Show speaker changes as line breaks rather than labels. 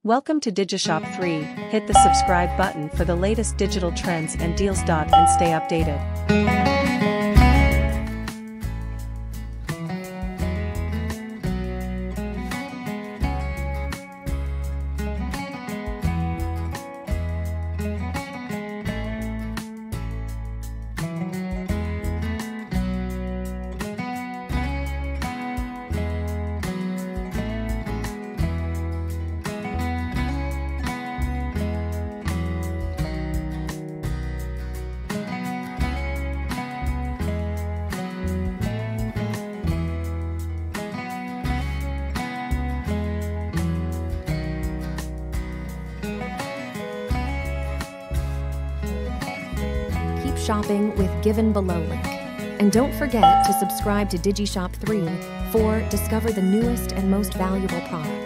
Welcome to Digishop3. Hit the subscribe button for the latest digital trends and deals. And stay updated.
Shopping with given below link. And don't forget to subscribe to Digishop3 for discover the newest and most valuable products.